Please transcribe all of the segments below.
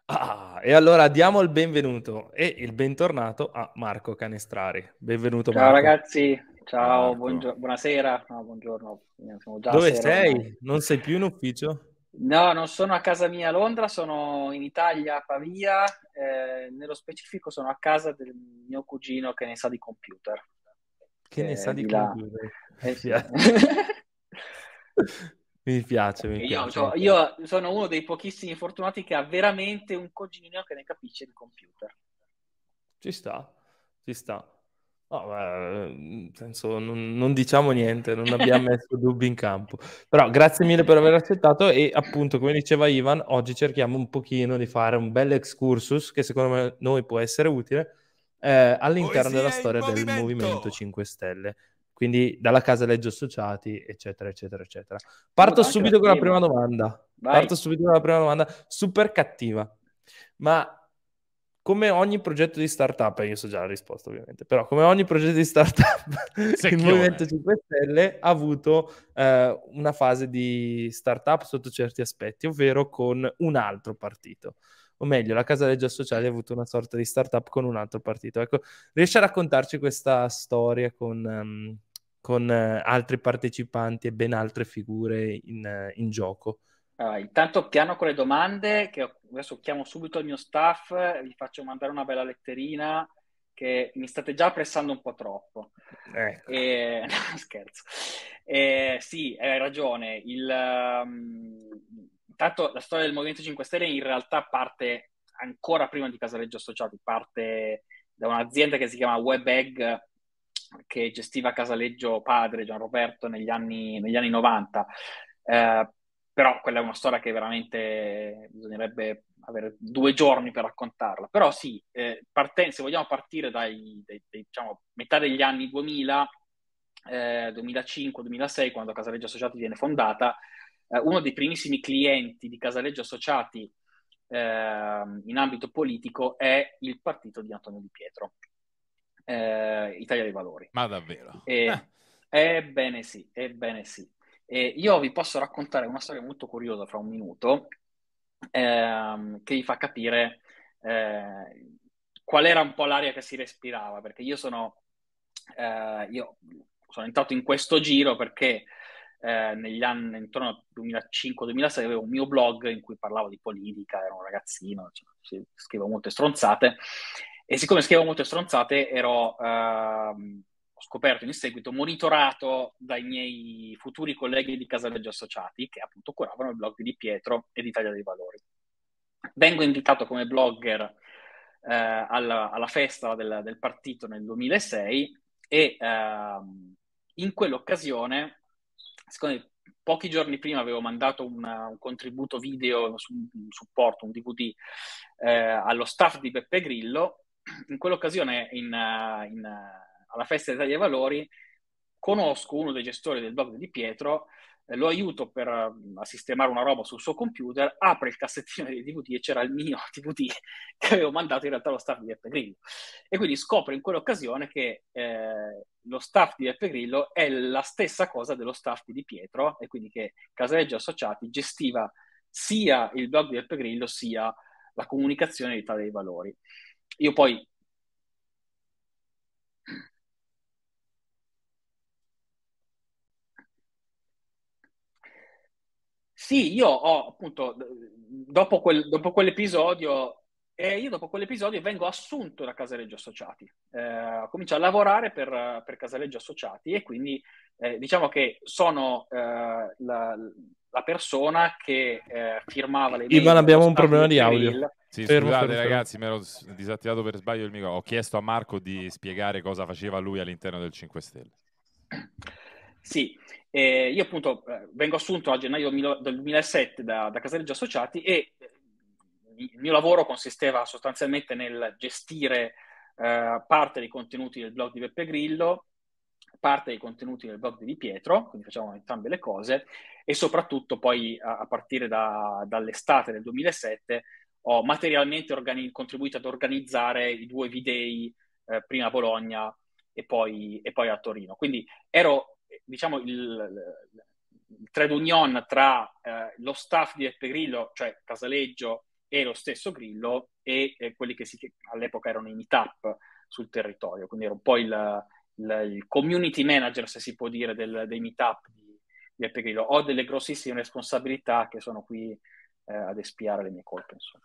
E allora diamo il benvenuto e il bentornato a Marco Canestrari. Benvenuto Ciao Marco. ragazzi, Ciao ciao, Marco. buonasera, no, buongiorno, siamo già a Dove sera ormai. sei? Non sei più in ufficio? No, non sono a casa mia a Londra, sono in Italia, a Pavia, nello specifico sono a casa del mio cugino che ne sa di computer, Che ne sa di di là. computer? Mi Eh sì. piace, mi piace, mi Io, piace, mi cioè, piace. io sono uno dei pochissimi fortunati che ha veramente un cugino che ne capisce di computer. Ci sta, ci sta. No, nel senso, non diciamo niente, non abbiamo messo dubbi in campo. Però grazie mille per aver accettato e appunto, come diceva Ivan, oggi cerchiamo un pochino di fare un bel excursus che secondo noi può essere utile all'interno della Poesia in storia del Movimento movimento. 5 Stelle. Quindi dalla Casa Legge Associati, eccetera, eccetera, eccetera. Parto Anche da subito con la prima tema. domanda. Vai. Parto subito con la prima domanda, super cattiva. Ma come ogni progetto di startup, io so già la risposta ovviamente, però come ogni progetto di startup, il Movimento Secchione. 5 Stelle ha avuto una fase di startup sotto certi aspetti, ovvero con un altro partito. O meglio, la Casa Legge Associati ha avuto una sorta di startup con un altro partito. Ecco, riesci a raccontarci questa storia con altri partecipanti e ben altre figure in gioco? Allora, intanto piano con le domande, che adesso chiamo subito il mio staff, vi faccio mandare una bella letterina che mi state già pressando un po' troppo. Ecco. No, scherzo. Sì, hai ragione. Intanto la storia del Movimento 5 Stelle in realtà parte ancora prima di Casaleggio Associati, parte da un'azienda che si chiama WebEgg, che gestiva Casaleggio padre, Gian Roberto, negli anni 90. Eh, Però quella è una storia che veramente bisognerebbe avere 2 giorni per raccontarla. Però sì, se vogliamo partire diciamo, metà degli anni 2000, 2005-2006, quando Casaleggio Associati viene fondata, uno dei primissimi clienti di Casaleggio Associati in ambito politico è il partito di Antonio Di Pietro, Italia dei Valori. Ma davvero? Ebbene sì, ebbene sì. Io vi posso raccontare una storia molto curiosa fra un minuto, che vi fa capire qual era un po' l'aria che si respirava, perché io sono entrato in questo giro perché negli anni intorno al 2005-2006 avevo un mio blog in cui parlavo di politica, ero un ragazzino, cioè, scrivevo molte stronzate, e siccome scrivevo molte stronzate ho scoperto in seguito, monitorato dai miei futuri colleghi di Casaleggio Associati, che appunto curavano il blog di Di Pietro e di Italia dei Valori. Vengo invitato come blogger alla festa del partito nel 2006 e in quell'occasione, siccome pochi giorni prima avevo mandato un contributo video su un supporto, un DVD, allo staff di Beppe Grillo, in quell'occasione alla festa dell'Italia dei Valori conosco uno dei gestori del blog di Pietro, lo aiuto a sistemare una roba sul suo computer, apre il cassettino dei DVD e c'era il mio DVD che avevo mandato in realtà allo staff di Beppe Grillo. E quindi scopro in quell'occasione che lo staff di Beppe Grillo è la stessa cosa dello staff di Pietro, e quindi che Casaleggio Associati gestiva sia il blog di Beppe Grillo sia la comunicazione di Italia dei Valori. Io poi sì, io ho appunto, dopo quell'episodio, io dopo quell'episodio vengo assunto da Casaleggio Associati. Comincio a lavorare per Casaleggio Associati e quindi diciamo che sono la persona che firmava le Ivan, mail allo abbiamo un staff di problema di Beppe audio. Grill. Sì, Fermo, scusate fermo, fermo. ragazzi, mi ero disattivato per sbaglio il microfono. Ho chiesto a Marco di spiegare cosa faceva lui all'interno del 5 Stelle. Sì, io appunto vengo assunto a gennaio del 2007 da Casaleggio Associati e il mio lavoro consisteva sostanzialmente nel gestire parte dei contenuti del blog di Beppe Grillo, parte dei contenuti del blog di Di Pietro, quindi facciamo entrambe le cose, e soprattutto poi a partire dall'estate del 2007 ho materialmente contribuito ad organizzare i 2 V-Day, prima a Bologna e poi a Torino. Quindi ero, diciamo, il trade union tra lo staff di Beppe Grillo, cioè Casaleggio e lo stesso Grillo e quelli che all'epoca erano i meetup sul territorio, quindi era un po' il community manager, se si può dire, dei meetup di Beppe Grillo. Ho delle grossissime responsabilità che sono qui ad espiare le mie colpe, insomma.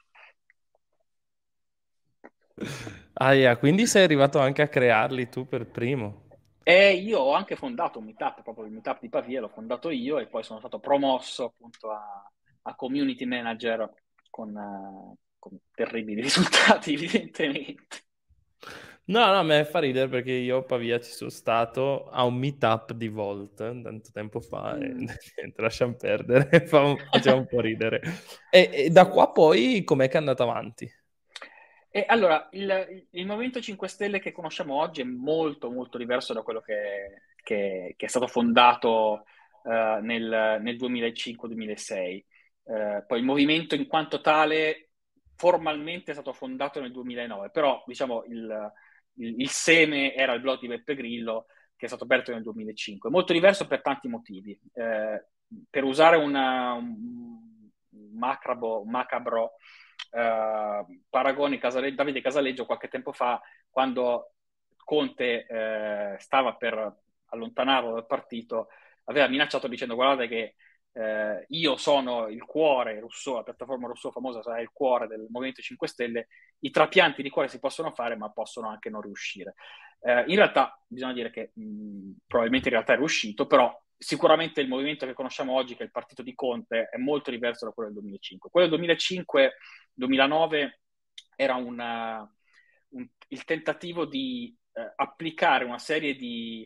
Quindi sei arrivato anche a crearli tu per primo. E io ho anche fondato un meetup, proprio il meetup di Pavia l'ho fondato io e poi sono stato promosso appunto a community manager con terribili risultati, evidentemente. No, me fa ridere perché io a Pavia ci sono stato a un meetup di Volt tanto tempo fa e niente, lasciamo perdere, faceva un po' ridere. E da qua poi com'è che è andato avanti? E allora, il Movimento 5 Stelle che conosciamo oggi è molto, molto diverso da quello che è stato fondato nel 2005-2006. Poi il movimento in quanto tale formalmente è stato fondato nel 2009, però diciamo il seme era il blog di Beppe Grillo che è stato aperto nel 2005. Molto diverso per tanti motivi. Per usare un macabro paragone, Davide Casaleggio qualche tempo fa, quando Conte stava per allontanarlo dal partito, aveva minacciato dicendo: guardate che io sono il cuore, Rousseau, la piattaforma Rousseau famosa sarà il cuore del Movimento 5 Stelle, i trapianti di cuore si possono fare ma possono anche non riuscire. In realtà bisogna dire che probabilmente in realtà è riuscito, però sicuramente il movimento che conosciamo oggi, che è il partito di Conte, è molto diverso da quello del 2005. Quello del 2005-2009 era il tentativo di applicare una serie di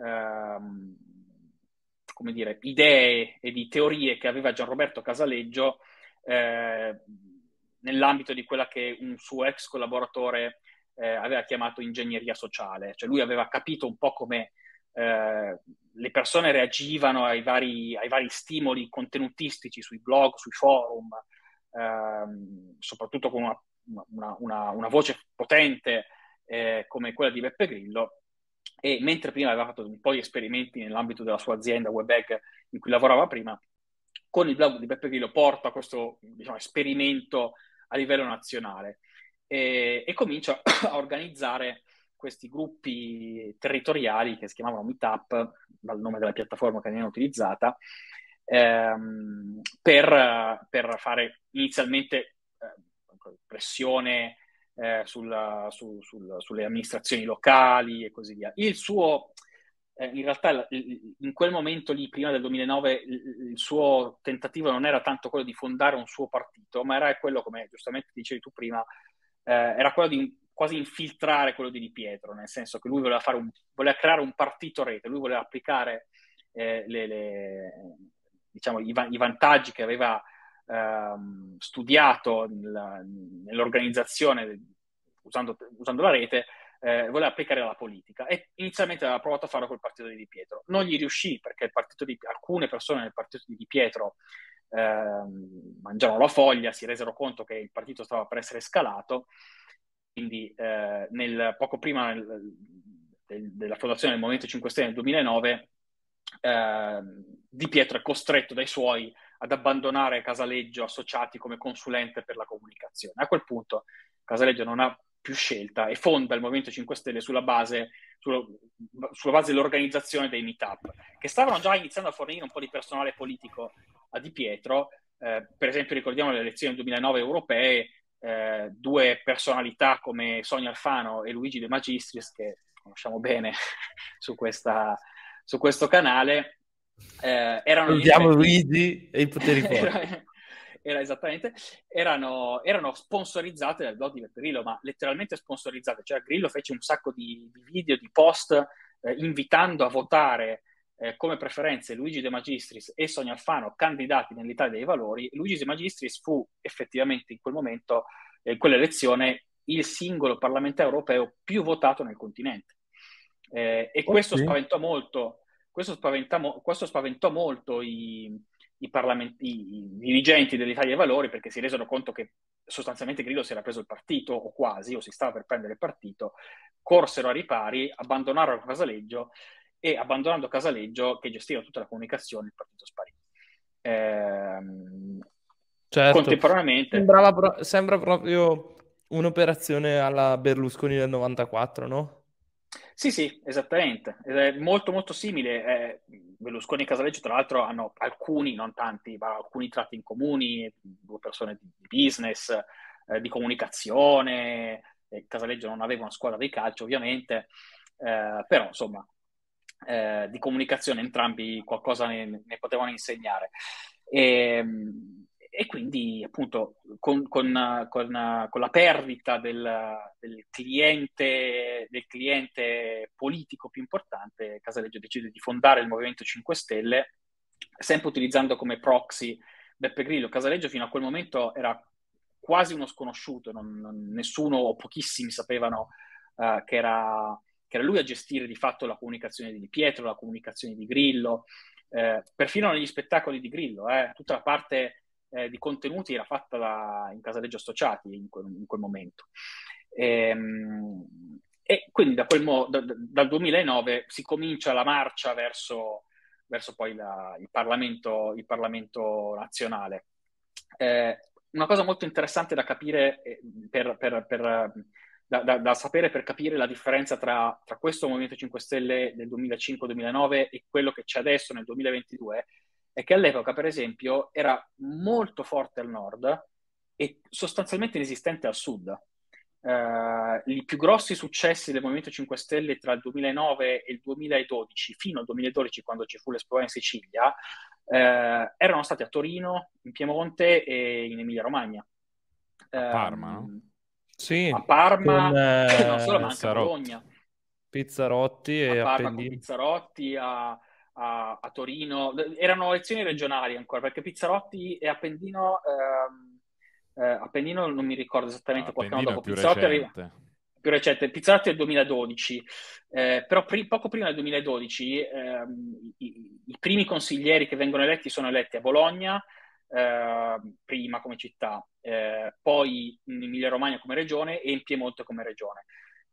come dire, idee e di teorie che aveva Gianroberto Casaleggio nell'ambito di quella che un suo ex collaboratore aveva chiamato ingegneria sociale. Cioè lui aveva capito un po' come le persone reagivano ai vari stimoli contenutistici sui blog, sui forum, soprattutto con una voce potente come quella di Beppe Grillo. E mentre prima aveva fatto un po' di esperimenti nell'ambito della sua azienda WebEgg in cui lavorava prima, con il blog di Beppe Grillo porta questo, diciamo, esperimento a livello nazionale e comincia a organizzare questi gruppi territoriali che si chiamavano Meetup, dal nome della piattaforma che viene utilizzata, per fare inizialmente pressione sulle amministrazioni locali e così via. In realtà in quel momento lì, prima del 2009, il suo tentativo non era tanto quello di fondare un suo partito, ma era quello, come giustamente dicevi tu prima, era quello di quasi infiltrare quello di Di Pietro, nel senso che lui voleva creare un partito rete, lui voleva applicare diciamo, i vantaggi che aveva studiato nell'organizzazione usando la rete, voleva applicare alla politica e inizialmente aveva provato a farlo col partito di Di Pietro. Non gli riuscì perché alcune persone nel partito di Di Pietro mangiarono la foglia, si resero conto che il partito stava per essere scalato, quindi poco prima della fondazione del Movimento 5 Stelle nel 2009 Di Pietro è costretto dai suoi ad abbandonare Casaleggio associati come consulente per la comunicazione. A quel punto Casaleggio non ha più scelta e fonda il Movimento 5 Stelle sulla base dell'organizzazione dei meetup, che stavano già iniziando a fornire un po' di personale politico a Di Pietro. Per esempio ricordiamo le elezioni del 2009 europee, due personalità come Sonia Alfano e Luigi De Magistris, che conosciamo bene su questo canale, erano Luigi e i poteri forti. Erano sponsorizzate dal blog di Beppe Grillo, ma letteralmente sponsorizzate. Cioè Grillo fece un sacco di video, di post invitando a votare come preferenze Luigi De Magistris e Sonia Alfano, candidati nell'Italia dei Valori. Luigi De Magistris fu effettivamente in quel momento, in quell'elezione, il singolo parlamentare europeo più votato nel continente. E questo spaventò molto. Questo spaventò molto i dirigenti dell'Italia dei Valori, perché si resero conto che sostanzialmente Grillo si era preso il partito, o quasi, o si stava per prendere il partito, corsero a ripari, abbandonarono Casaleggio e abbandonando Casaleggio, che gestiva tutta la comunicazione, il partito sparì. Certo, contemporaneamente. sembra proprio un'operazione alla Berlusconi del 94, no? Sì, sì, esattamente. Ed è molto molto simile. Berlusconi e Casaleggio, tra l'altro, hanno alcuni, non tanti, ma alcuni tratti in comuni, due persone di business, di comunicazione. Casaleggio non aveva una squadra di calcio, ovviamente, però insomma, di comunicazione entrambi qualcosa ne potevano insegnare. E, e quindi, appunto, con la perdita del cliente politico più importante, Casaleggio decide di fondare il Movimento 5 Stelle, sempre utilizzando come proxy Beppe Grillo. Casaleggio fino a quel momento era quasi uno sconosciuto, nessuno o pochissimi sapevano che era lui a gestire di fatto la comunicazione di Di Pietro, la comunicazione di Grillo, perfino negli spettacoli di Grillo, tutta la parte di contenuti era fatta in Casaleggio Associati in quel momento. E quindi dal 2009 si comincia la marcia verso poi il Parlamento nazionale. Una cosa molto interessante da capire, da sapere per capire la differenza tra questo Movimento 5 Stelle del 2005-2009 e quello che c'è adesso nel 2022, è che all'epoca, per esempio, era molto forte al nord e sostanzialmente inesistente al sud. I più grossi successi del Movimento 5 Stelle tra il 2009 e il 2012, fino al 2012 quando ci fu l'Expo in Sicilia, erano stati a Torino, in Piemonte e in Emilia-Romagna. A Parma, no? Sì, A Parma, con non solo, ma anche a Pizzarotti. Bologna. Pizzarotti A e Parma con Appellini. Pizzarotti, a Torino. Erano elezioni regionali ancora, perché Pizzarotti e Appendino non mi ricordo No, esattamente, qualche anno Appendino è dopo. più Pizzarotti arriva recente. più recente, Pizzarotti è del 2012, però poco prima del 2012 i primi consiglieri che vengono eletti sono eletti a Bologna, prima come città, poi in Emilia-Romagna come regione e in Piemonte come regione.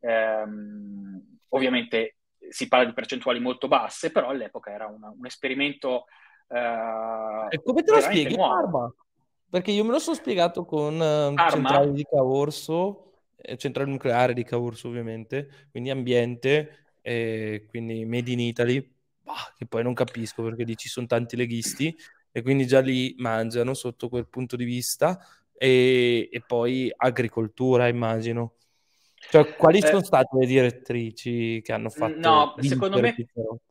Ovviamente si parla di percentuali molto basse, però all'epoca era un esperimento E come te lo veramente spieghi nuovo. Parma? Perché io me lo sono spiegato con centrale Parma? di Caorso, centrale nucleare di Caorso ovviamente, quindi ambiente, quindi Made in Italy, bah, che poi non capisco perché lì ci sono tanti leghisti e quindi già lì mangiano sotto quel punto di vista e poi agricoltura immagino. Cioè, quali sono Eh, state le direttrici che hanno fatto no, secondo vincere me Pizzarotti?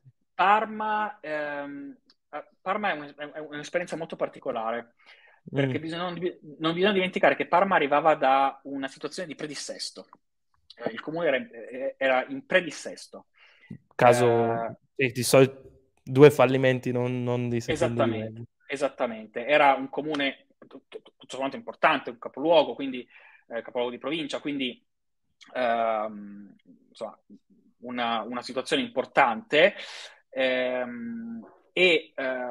Parma è un'esperienza molto particolare, perché Mm. non bisogna dimenticare che Parma arrivava da una situazione di predissesto. Il comune era in predissesto. Caso, Eh, di solito due fallimenti non di secondo livello. esattamente. Era un comune tutto sommato importante, un capoluogo, quindi capoluogo di provincia, quindi insomma, una situazione importante. E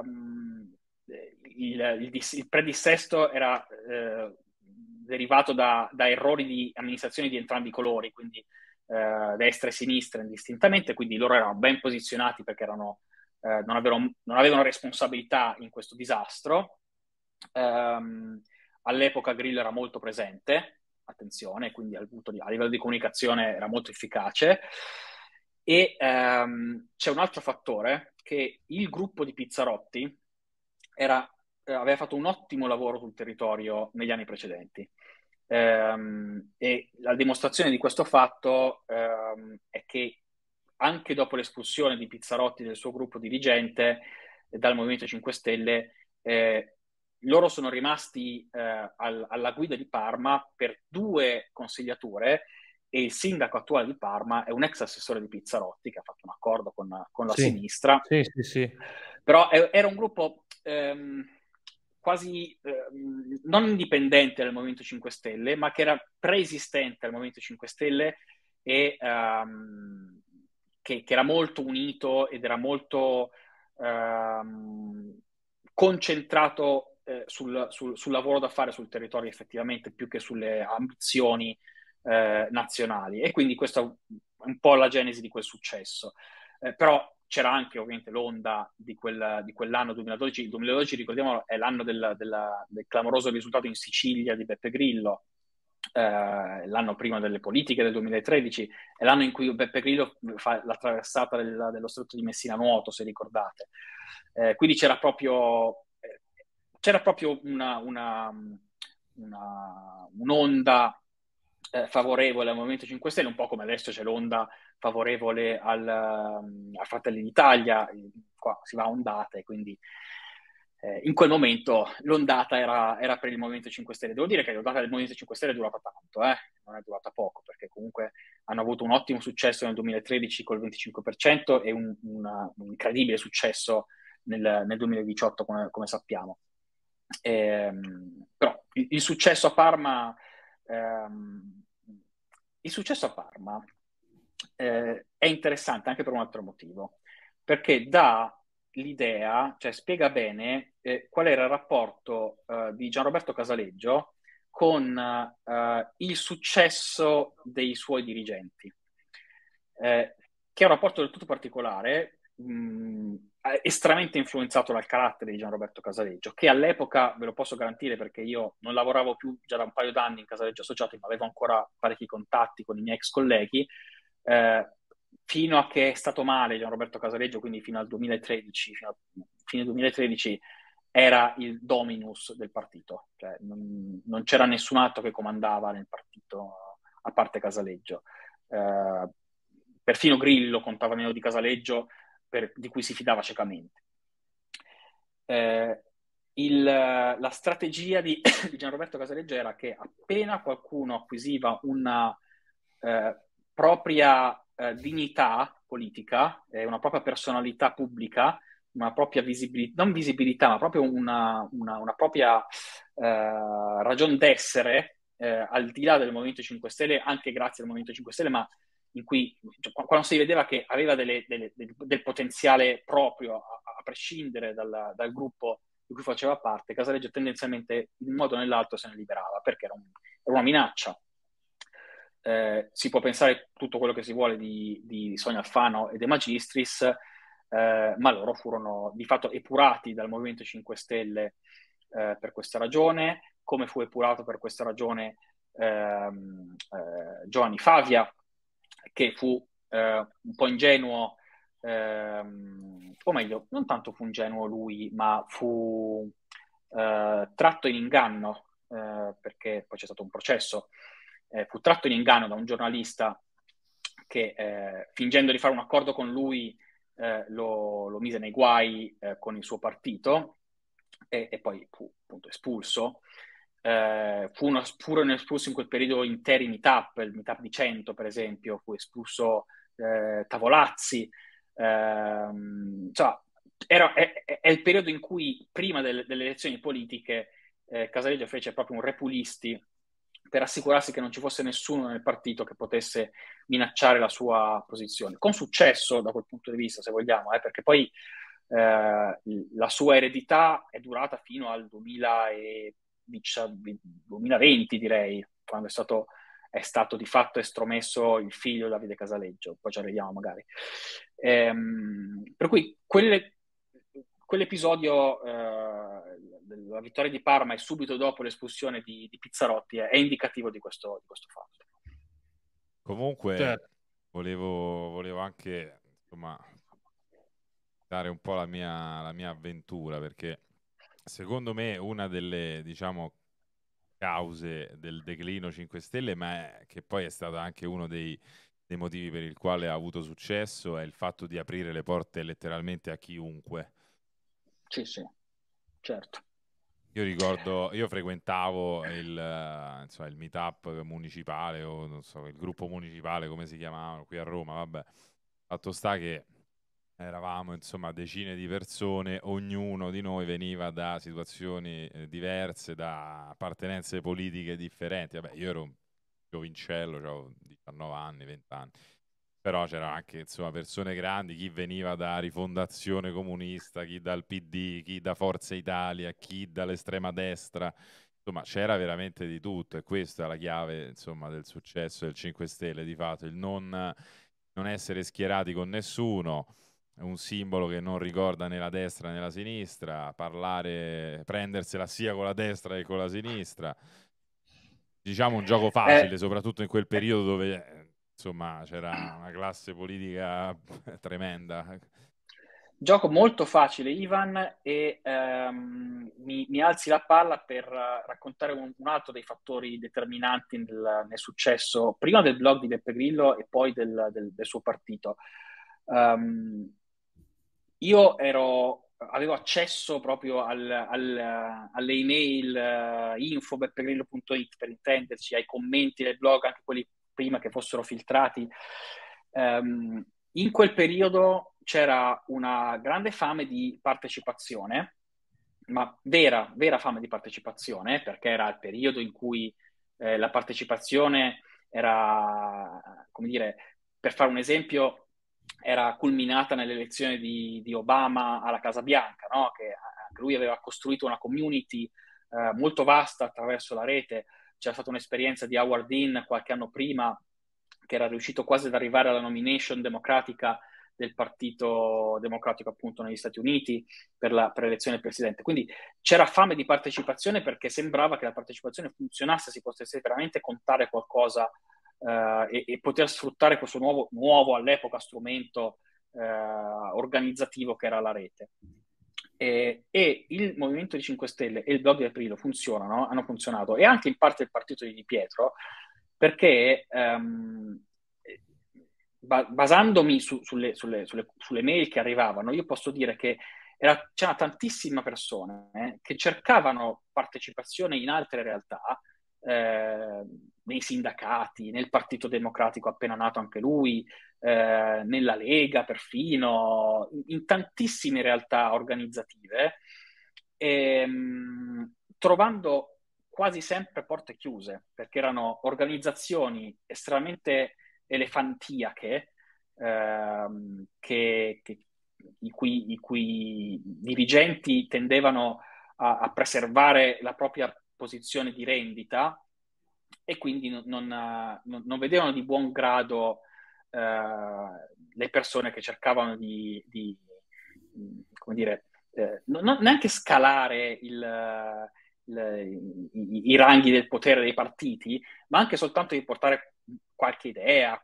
il predissesto era derivato da errori di amministrazione di entrambi i colori, quindi destra e sinistra indistintamente, quindi loro erano ben posizionati perché non avevano responsabilità in questo disastro. All'epoca Grillo era molto presente, attenzione, quindi a livello di comunicazione era molto efficace. E c'è un altro fattore, che il gruppo di Pizzarotti aveva fatto un ottimo lavoro sul territorio negli anni precedenti. E la dimostrazione di questo fatto è che anche dopo l'espulsione di Pizzarotti del suo gruppo dirigente dal Movimento 5 Stelle, loro sono rimasti alla guida di Parma per 2 consigliature e il sindaco attuale di Parma è un ex assessore di Pizzarotti che ha fatto un accordo con la Sì, sinistra, sì, sì, sì. però era un gruppo quasi non indipendente dal Movimento 5 Stelle, ma che era preesistente al Movimento 5 Stelle e che era molto unito ed era molto concentrato sul lavoro da fare sul territorio effettivamente più che sulle ambizioni nazionali. E quindi questa è un po' la genesi di quel successo. Però c'era anche ovviamente l'onda di quell'anno 2012. Il 2012, ricordiamo, è l'anno del clamoroso risultato in Sicilia di Beppe Grillo, l'anno prima delle politiche del 2013, è l'anno in cui Beppe Grillo fa la traversata dello stretto di Messina a nuoto, se ricordate. Quindi c'era proprio un'onda favorevole al Movimento 5 Stelle, un po' come adesso c'è l'onda favorevole a Fratelli d'Italia. Qua si va a ondate, quindi in quel momento l'ondata era per il Movimento 5 Stelle. Devo dire che l'ondata del Movimento 5 Stelle è durata tanto, non è durata poco, perché comunque hanno avuto un ottimo successo nel 2013 col 25% e un incredibile successo nel 2018, come sappiamo. Però il successo a Parma è interessante anche per un altro motivo, perché dà l'idea, cioè spiega bene qual era il rapporto di Gianroberto Casaleggio con il successo dei suoi dirigenti, che è un rapporto del tutto particolare, estremamente influenzato dal carattere di Gianroberto Casaleggio, che all'epoca, ve lo posso garantire perché io non lavoravo più già da un paio d'anni in Casaleggio Associati, ma avevo ancora parecchi contatti con i miei ex colleghi, fino a che è stato male Gianroberto Casaleggio, quindi fino al 2013, fino a fine 2013, era il dominus del partito, cioè non c'era nessun altro che comandava nel partito a parte Casaleggio. Perfino Grillo contava meno di Casaleggio, di cui si fidava ciecamente. La strategia di Gianroberto Casaleggio era che appena qualcuno acquisiva una propria dignità politica, una propria personalità pubblica, una propria visibilità, non visibilità, ma proprio una propria ragion d'essere, al di là del Movimento 5 Stelle, anche grazie al Movimento 5 Stelle, ma in cui quando si vedeva che aveva del potenziale proprio, a prescindere dal gruppo di cui faceva parte, Casaleggio tendenzialmente in un modo o nell'altro se ne liberava, perché era una minaccia. Si può pensare tutto quello che si vuole di Sonia Alfano e De Magistris, ma loro furono di fatto epurati dal Movimento 5 Stelle per questa ragione, come fu epurato per questa ragione Giovanni Favia, che fu un po' ingenuo, o meglio, non tanto fu ingenuo lui, ma fu tratto in inganno, perché poi c'è stato un processo, fu tratto in inganno da un giornalista che, fingendo di fare un accordo con lui, lo mise nei guai con il suo partito e poi fu appunto espulso. Furono espulsi in quel periodo interi meetup, il meetup di 100 per esempio, fu espulso Tavolazzi, cioè, è il periodo in cui prima delle elezioni politiche Casaleggio fece proprio un repulisti per assicurarsi che non ci fosse nessuno nel partito che potesse minacciare la sua posizione, con successo da quel punto di vista, se vogliamo, perché poi la sua eredità è durata fino al 2020, direi, quando è stato di fatto estromesso il figlio Davide Casaleggio, poi ci arriviamo magari. Per cui quell'episodio della vittoria di Parma e subito dopo l'espulsione di Pizzarotti è indicativo di questo fatto. Comunque volevo anche insomma dare un po' la mia avventura, perché secondo me una delle, diciamo, cause del declino 5 Stelle, che poi è stato anche uno dei motivi per il quale ha avuto successo, è il fatto di aprire le porte letteralmente a chiunque. Sì, certo. Io ricordo, io frequentavo il meetup municipale, o non so, il gruppo municipale, come si chiamavano qui a Roma, vabbè. Fatto sta che eravamo insomma decine di persone, ognuno di noi veniva da situazioni diverse, da appartenenze politiche differenti. Vabbè, io ero un giovincello, avevo 19 anni, 20 anni, però c'era anche insomma persone grandi, chi veniva da Rifondazione Comunista, chi dal PD, chi da Forza Italia, chi dall'estrema destra. Insomma, c'era veramente di tutto, e questa è la chiave insomma del successo del 5 Stelle, di fatto, il non essere schierati con nessuno, un simbolo che non ricorda né la destra né la sinistra, prendersela sia con la destra che con la sinistra. Diciamo un gioco Eh, facile, soprattutto in quel periodo dove, insomma, c'era una classe politica tremenda. Gioco molto facile, Ivan, e mi alzi la palla per raccontare un altro dei fattori determinanti nel successo, prima del blog di Beppe Grillo e poi del suo partito. Um, avevo accesso proprio alle email info@beppegrillo.it, per intenderci, ai commenti del blog, anche quelli prima che fossero filtrati. In quel periodo c'era una grande fame di partecipazione, ma vera fame di partecipazione, perché era il periodo in cui la partecipazione era, come dire, per fare un esempio, era culminata nell'elezione di Obama alla Casa Bianca, no? Che anche lui aveva costruito una community molto vasta attraverso la rete. C'era stata un'esperienza di Howard Dean qualche anno prima, che era riuscito quasi ad arrivare alla nomination democratica del Partito Democratico appunto negli Stati Uniti per l'elezione del presidente. Quindi c'era fame di partecipazione perché sembrava che la partecipazione funzionasse, si potesse veramente contare qualcosa e poter sfruttare questo nuovo all'epoca strumento organizzativo che era la rete. E il Movimento di 5 Stelle e il blog di Aprile hanno funzionato, e anche in parte il partito di Di Pietro, perché basandomi sulle mail che arrivavano, io posso dire che c'erano tantissime persone che cercavano partecipazione in altre realtà, nei sindacati, nel Partito Democratico appena nato anche lui, nella Lega perfino, in tantissime realtà organizzative, trovando quasi sempre porte chiuse, perché erano organizzazioni estremamente elefantiache, i cui dirigenti tendevano a preservare la propria posizione di rendita, e quindi non vedevano di buon grado le persone che cercavano come dire, neanche scalare i ranghi del potere dei partiti, ma anche soltanto di portare qualche idea,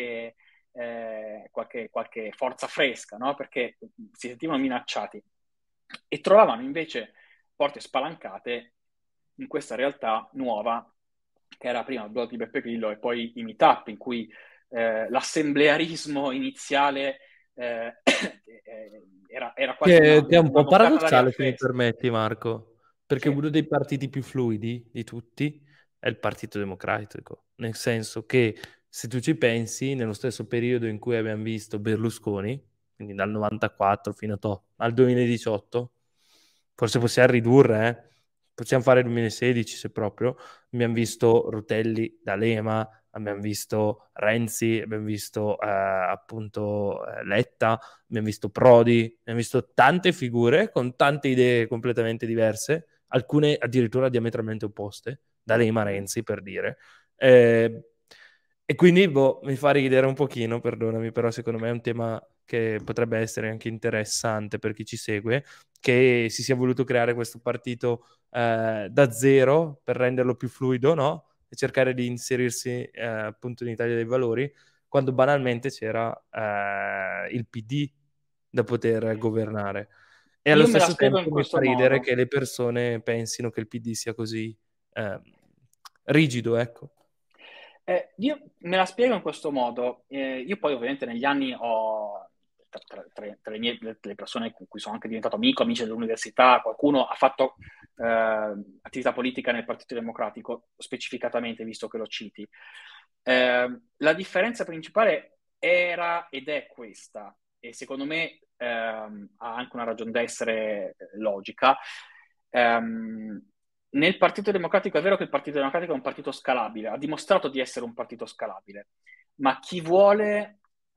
qualche forza fresca, no? Perché si sentivano minacciati e trovavano invece porte spalancate in questa realtà nuova, che era prima il blog di Beppe Grillo e poi i meetup, in cui l'assemblearismo iniziale era quasi Che è un una po' boccata d'aria paradossale, se mi fresca. permetti, Marco, perché Sì. uno dei partiti più fluidi di tutti è il Partito Democratico, nel senso che se tu ci pensi, nello stesso periodo in cui abbiamo visto Berlusconi, quindi dal 94 fino al 2018, forse possiamo ridurre, possiamo fare il 2016 se proprio, abbiamo visto Rutelli, D'Alema, abbiamo visto Renzi, abbiamo visto appunto Letta, abbiamo visto Prodi, abbiamo visto tante figure con tante idee completamente diverse, alcune addirittura diametralmente opposte, D'Alema, Renzi per dire. E quindi mi fa ridere un pochino, perdonami, però secondo me è un tema che potrebbe essere anche interessante per chi ci segue, che si sia voluto creare questo partito da zero per renderlo più fluido, no? E cercare di inserirsi appunto in Italia dei Valori, quando banalmente c'era il PD da poter governare. E allo Io me la stesso spiego in tempo mi fa questo ridere modo. che le persone pensino che il PD sia così rigido, ecco. Io me la spiego in questo modo. Io poi ovviamente negli anni tra le persone con cui sono anche diventato amici dell'università, qualcuno ha fatto attività politica nel Partito Democratico, specificatamente, visto che lo citi. La differenza principale era ed è questa, e secondo me ha anche una ragione d'essere logica. Nel Partito Democratico è vero che il Partito Democratico è un partito scalabile, ha dimostrato di essere un partito scalabile, ma chi vuole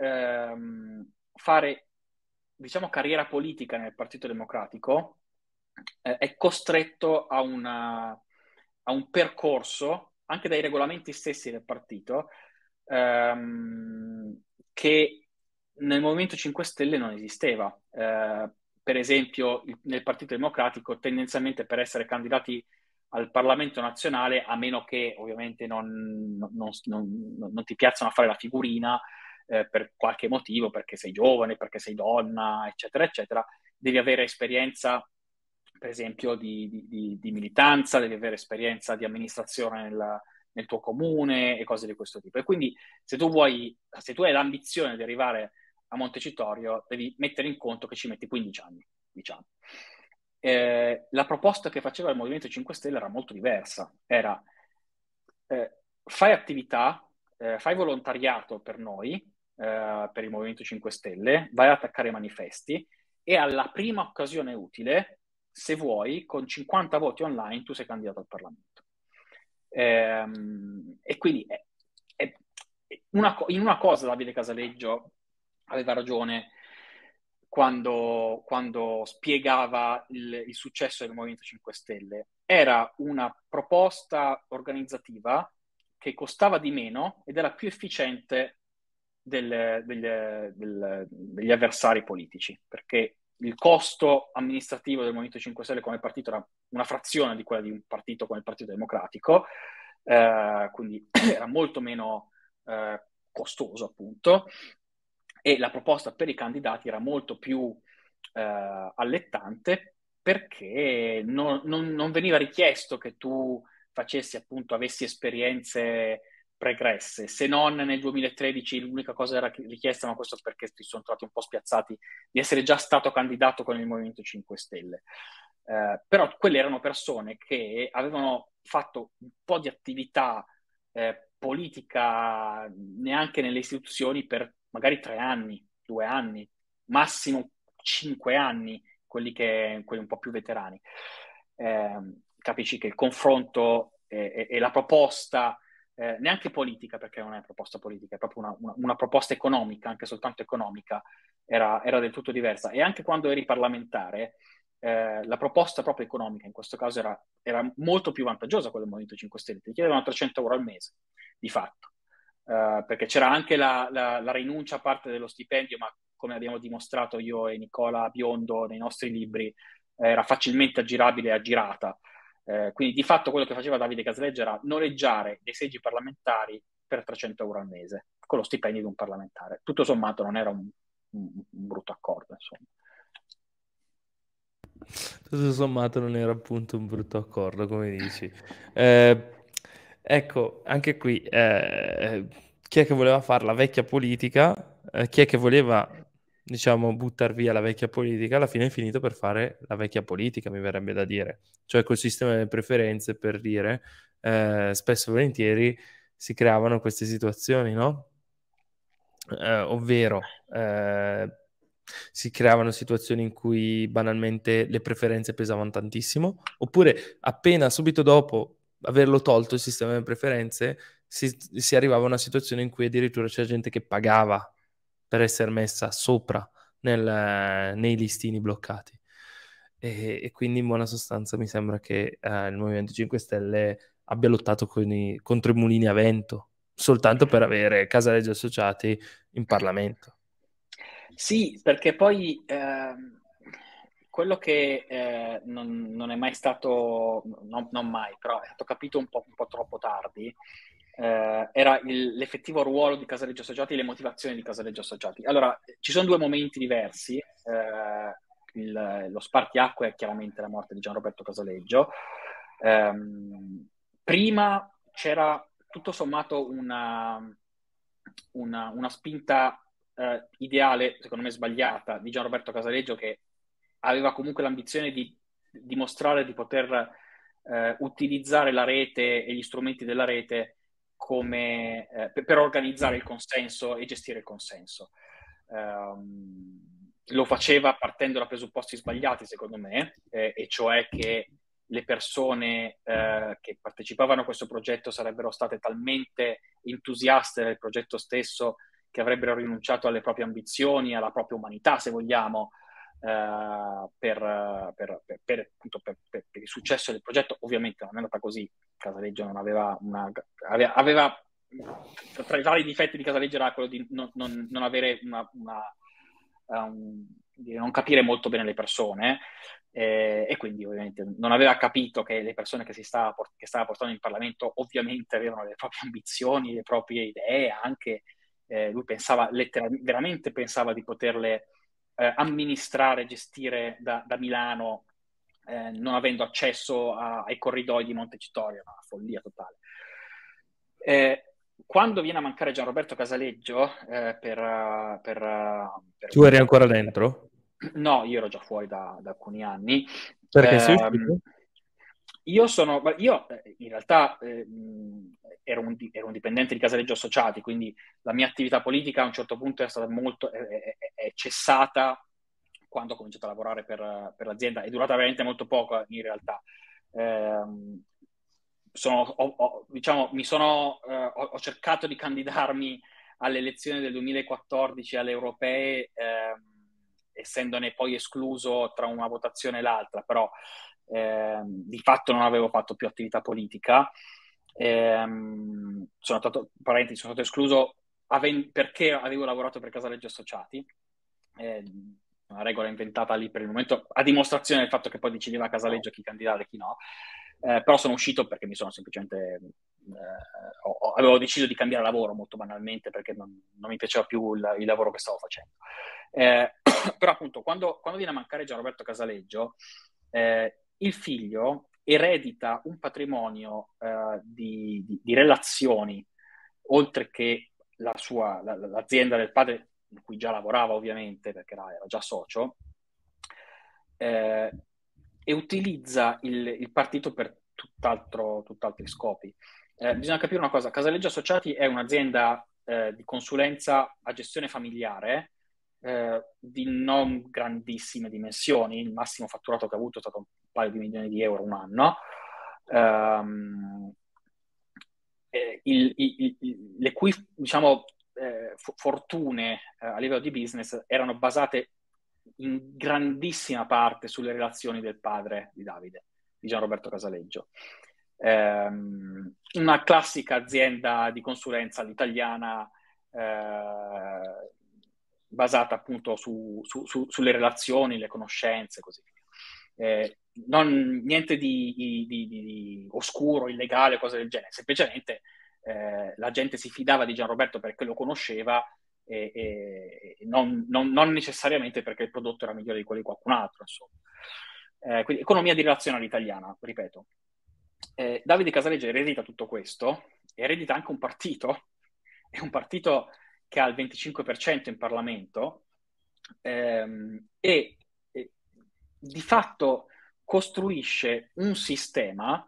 fare, diciamo, carriera politica nel Partito Democratico è costretto a un percorso, anche dai regolamenti stessi del partito, che nel Movimento 5 Stelle non esisteva. Per esempio, nel Partito Democratico, tendenzialmente per essere candidati al Parlamento nazionale, a meno che ovviamente non ti piazzano a fare la figurina per qualche motivo, perché sei giovane, perché sei donna, eccetera, eccetera, devi avere esperienza, per esempio, di militanza, devi avere esperienza di amministrazione nel tuo comune e cose di questo tipo. E quindi se tu hai l'ambizione di arrivare a Montecitorio, devi mettere in conto che ci metti 15 anni, diciamo. La proposta che faceva il Movimento 5 Stelle era molto diversa. Era fai attività, fai volontariato per noi, per il Movimento 5 Stelle, vai ad attaccare i manifesti e alla prima occasione utile, se vuoi, con 50 voti online tu sei candidato al Parlamento. E quindi in una cosa Davide Casaleggio aveva ragione quando spiegava il successo del Movimento 5 Stelle. Era una proposta organizzativa che costava di meno ed era più efficiente degli avversari politici, perché il costo amministrativo del Movimento 5 Stelle come partito era una frazione di quella di un partito come il Partito Democratico, quindi era molto meno costoso, appunto, e la proposta per i candidati era molto più allettante, perché non veniva richiesto che tu avessi esperienze pregresse, se non nel 2013 l'unica cosa era richiesta, ma questo perché si sono trovati un po' spiazzati, di essere già stato candidato con il Movimento 5 Stelle. Però quelle erano persone che avevano fatto un po' di attività politica neanche nelle istituzioni per magari 3 anni, 2 anni, massimo 5 anni, quelli un po' più veterani. Capisci che il confronto e la proposta, neanche politica, perché non è una proposta politica, è proprio una proposta economica, anche soltanto economica, era del tutto diversa. E anche quando eri parlamentare, la proposta proprio economica in questo caso era molto più vantaggiosa quella del Movimento 5 Stelle, ti chiedevano 300 euro al mese, di fatto, perché c'era anche la rinuncia a parte dello stipendio, ma come abbiamo dimostrato io e Nicola Biondo nei nostri libri, era facilmente aggirabile e aggirata. Quindi di fatto quello che faceva Davide Casaleggio era noleggiare dei seggi parlamentari per 300 euro al mese, con lo stipendio di un parlamentare. Tutto sommato non era un brutto accordo, insomma. Tutto sommato non era appunto un brutto accordo, come dici. Ecco, anche qui, chi è che voleva fare la vecchia politica, chi è che voleva, diciamo, buttare via la vecchia politica, alla fine è finito per fare la vecchia politica, mi verrebbe da dire. Cioè col sistema delle preferenze, per dire, spesso e volentieri si creavano queste situazioni, no? Ovvero si creavano situazioni in cui banalmente le preferenze pesavano tantissimo, oppure appena subito dopo averlo tolto il sistema delle preferenze si arrivava a una situazione in cui addirittura c'era gente che pagava per essere messa sopra nei listini bloccati. E quindi in buona sostanza mi sembra che il Movimento 5 Stelle abbia lottato contro i mulini a vento soltanto per avere Casaleggio Associati in Parlamento. Sì, perché poi quello che non è mai stato, non mai, però è stato capito un po' troppo tardi, era l'effettivo ruolo di Casaleggio Associati e le motivazioni di Casaleggio Associati. Allora, ci sono 2 momenti diversi. Lo spartiacque è chiaramente la morte di Gianroberto Casaleggio. Prima c'era tutto sommato una spinta ideale, secondo me sbagliata, di Gianroberto Casaleggio, che aveva comunque l'ambizione di dimostrare di poter utilizzare la rete e gli strumenti della rete come per organizzare il consenso e gestire il consenso. Lo faceva partendo da presupposti sbagliati, secondo me, e cioè che le persone che partecipavano a questo progetto sarebbero state talmente entusiaste del progetto stesso che avrebbero rinunciato alle proprie ambizioni, alla propria umanità, se vogliamo, per il successo del progetto. Ovviamente non è andata così. Casaleggio non aveva tra i vari difetti di Casaleggio era quello di non avere non capire molto bene le persone, e quindi ovviamente non aveva capito che le persone che stava portando in Parlamento ovviamente avevano le proprie ambizioni, le proprie idee, anche lui veramente pensava di poterle amministrare, gestire da Milano, non avendo accesso ai corridoi di Montecitorio, una follia totale. Quando viene a mancare Gianroberto Casaleggio, Tu eri ancora dentro? No, io ero già fuori da alcuni anni. Perché sei uscito? Io in realtà ero un dipendente di Casaleggio Associati, quindi la mia attività politica a un certo punto è stata è cessata quando ho cominciato a lavorare per l'azienda. È durata veramente molto poco, in realtà. Ho cercato di candidarmi alle elezioni del 2014 alle europee, essendone poi escluso tra una votazione e l'altra, però di fatto non avevo fatto più attività politica. Sono stato escluso perché avevo lavorato per Casaleggio Associati, una regola inventata lì per il momento, a dimostrazione del fatto che poi decideva Casaleggio chi candidare e chi no. Però sono uscito perché mi sono semplicemente avevo deciso di cambiare lavoro, molto banalmente, perché non mi piaceva più il lavoro che stavo facendo. Però appunto quando viene a mancare Gianroberto Casaleggio, il figlio eredita un patrimonio di relazioni, oltre che l'azienda del padre, in cui già lavorava ovviamente, perché era già socio, e utilizza il partito per tutt'altri scopi. Bisogna capire una cosa: Casaleggio Associati è un'azienda di consulenza a gestione familiare, di non grandissime dimensioni. Il massimo fatturato che ha avuto è stato un paio di milioni di euro un anno. Le cui, diciamo, fortune a livello di business erano basate in grandissima parte sulle relazioni del padre di Davide, di Gianroberto Casaleggio. Una classica azienda di consulenza all'italiana, basata appunto sulle relazioni, le conoscenze, così via. Niente di oscuro, illegale, cose del genere. Semplicemente la gente si fidava di Gianroberto perché lo conosceva, e non necessariamente perché il prodotto era migliore di quello di qualcun altro, insomma. Quindi economia di relazione all'italiana, ripeto. Davide Casaleggio eredita tutto questo, eredita anche un partito, è un partito che ha il 25% in Parlamento, e di fatto costruisce un sistema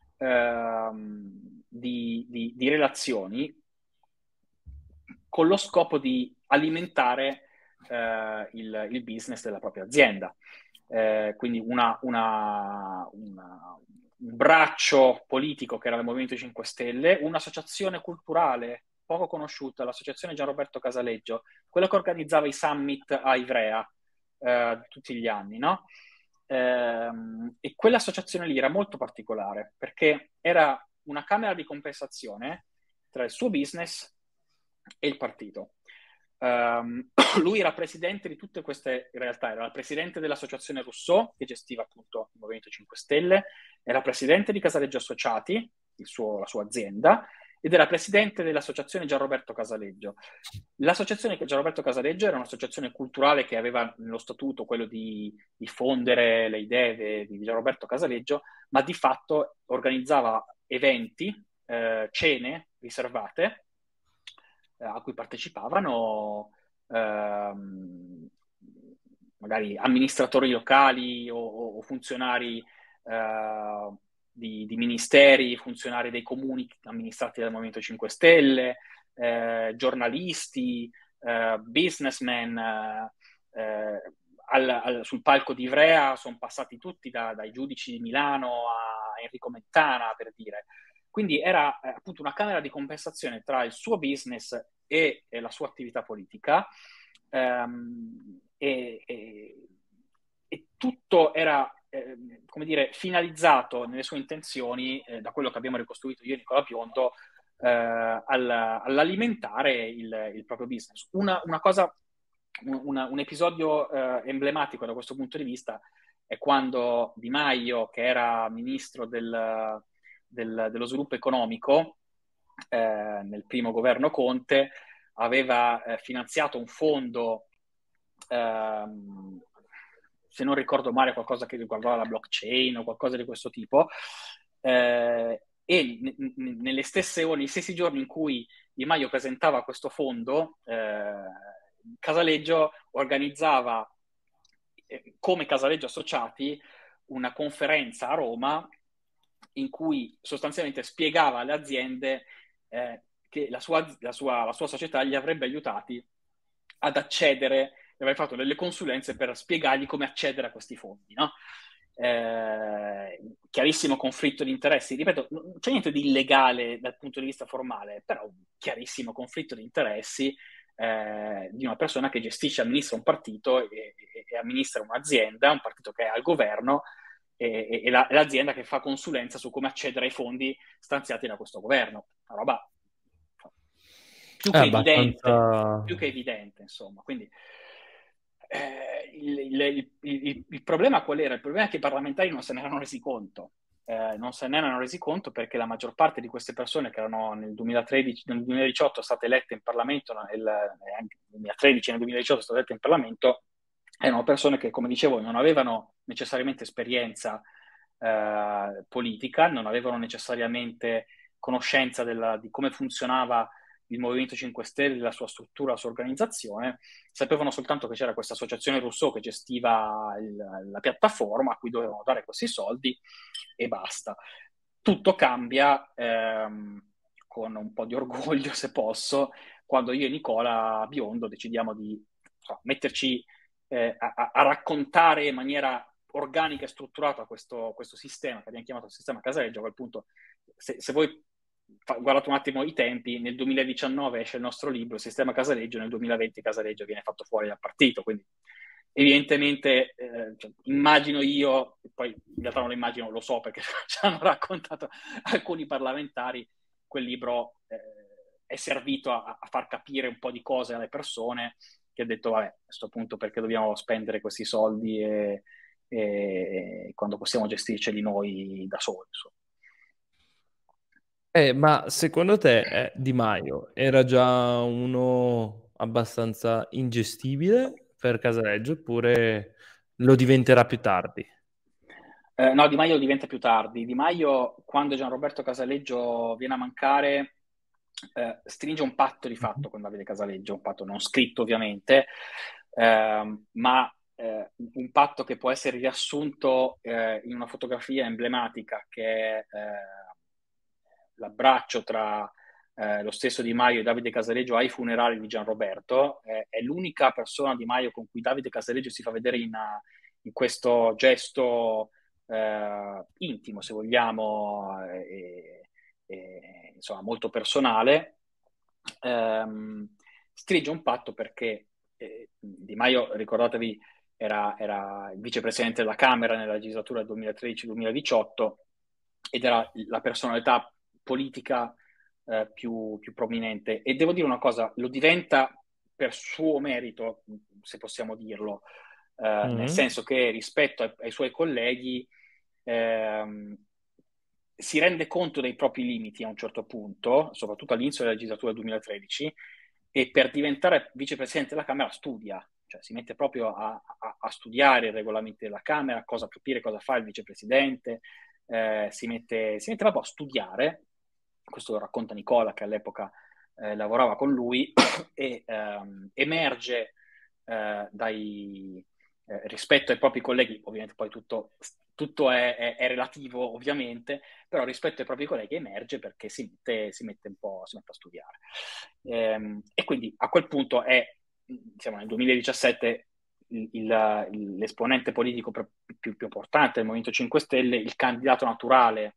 di relazioni con lo scopo di alimentare il business della propria azienda. Quindi un braccio politico che era il Movimento 5 Stelle, un'associazione culturale poco conosciuta, l'associazione Gianroberto Casaleggio, quella che organizzava i summit a Ivrea tutti gli anni, no? E quell'associazione lì era molto particolare perché era una camera di compensazione tra il suo business e il partito. Lui era presidente di tutte queste realtà, era il presidente dell'associazione Rousseau, che gestiva appunto il Movimento 5 Stelle, era presidente di Casaleggio Associati, la sua azienda, ed era presidente dell'associazione Gianroberto Casaleggio. L'associazione Gianroberto Casaleggio era un'associazione culturale che aveva nello statuto quello di diffondere le idee di Gianroberto Casaleggio, ma di fatto organizzava eventi, cene riservate, a cui partecipavano magari amministratori locali o funzionari di ministeri, funzionari dei comuni amministrati dal Movimento 5 Stelle, giornalisti, businessmen. Sul palco di Ivrea sono passati tutti, dai giudici di Milano a Enrico Mentana, per dire. Quindi era appunto una camera di compensazione tra il suo business e la sua attività politica, e tutto era come dire, finalizzato nelle sue intenzioni, da quello che abbiamo ricostruito io e Nicola Pionto, all'alimentare il proprio business. Una cosa, un episodio emblematico da questo punto di vista è quando Di Maio, che era ministro dello sviluppo economico nel primo governo Conte, aveva finanziato un fondo, se non ricordo male, qualcosa che riguardava la blockchain o qualcosa di questo tipo, e nelle stesse ore, nei stessi giorni in cui Di Maio presentava questo fondo, Casaleggio organizzava come Casaleggio Associati una conferenza a Roma in cui sostanzialmente spiegava alle aziende che la sua società li avrebbe aiutati ad accedere, gli avrebbe fatto delle consulenze per spiegargli come accedere a questi fondi, no? Chiarissimo conflitto di interessi, ripeto, non c'è niente di illegale dal punto di vista formale, però un chiarissimo conflitto di interessi di una persona che gestisce e amministra un partito e amministra un'azienda, un partito che è al governo e l'azienda che fa consulenza su come accedere ai fondi stanziati da questo governo. Una roba più È che evidente, abbastanza... insomma. Quindi il problema qual era? Il problema è che i parlamentari non se ne erano resi conto. Non se ne erano resi conto perché la maggior parte di queste persone che erano nel 2013, nel 2018 state elette in Parlamento, anche nel 2013 e nel 2018 state elette in Parlamento, erano persone che, come dicevo, non avevano necessariamente esperienza politica, non avevano necessariamente conoscenza di come funzionava il Movimento 5 Stelle, la sua struttura, la sua organizzazione, sapevano soltanto che c'era questa associazione Rousseau che gestiva la piattaforma a cui dovevano dare questi soldi e basta. Tutto cambia con un po' di orgoglio, se posso, quando io e Nicola Biondo decidiamo di metterci a raccontare in maniera organica e strutturata questo sistema che abbiamo chiamato sistema Casaleggio. A quel punto, se voi guardate un attimo i tempi, nel 2019 esce il nostro libro, il sistema Casaleggio, nel 2020 Casaleggio viene fatto fuori dal partito, quindi evidentemente immagino io, poi in realtà non lo immagino, lo so perché ci hanno raccontato alcuni parlamentari, quel libro è servito a far capire un po' di cose alle persone, che ha detto vabbè, a questo punto perché dobbiamo spendere questi soldi e quando possiamo gestirceli noi da soli, insomma. Ma secondo te Di Maio era già uno abbastanza ingestibile per Casaleggio oppure lo diventerà più tardi? No, Di Maio diventa più tardi. Di Maio, quando Gianroberto Casaleggio viene a mancare, stringe un patto di fatto con Davide Casaleggio, un patto non scritto ovviamente, ma un patto che può essere riassunto in una fotografia emblematica che è l'abbraccio tra lo stesso Di Maio e Davide Casaleggio ai funerali di Gianroberto. È l'unica persona Di Maio con cui Davide Casaleggio si fa vedere in questo gesto intimo, se vogliamo, insomma molto personale. Stringe un patto perché Di Maio, ricordatevi, era il vicepresidente della Camera nella legislatura 2013-2018 ed era la personalità politica più prominente. E devo dire una cosa, lo diventa per suo merito, se possiamo dirlo, nel senso che rispetto ai suoi colleghi si rende conto dei propri limiti a un certo punto, soprattutto all'inizio della legislatura 2013, e per diventare vicepresidente della Camera studia, cioè si mette proprio a studiare i regolamenti della Camera, capire cosa fa il vicepresidente, si mette proprio a studiare. Questo lo racconta Nicola, che all'epoca lavorava con lui, e emerge rispetto ai propri colleghi, ovviamente poi tutto è relativo ovviamente, però rispetto ai propri colleghi emerge perché si mette a studiare. E quindi a quel punto siamo nel 2017, l'esponente politico più importante del Movimento 5 Stelle, il candidato naturale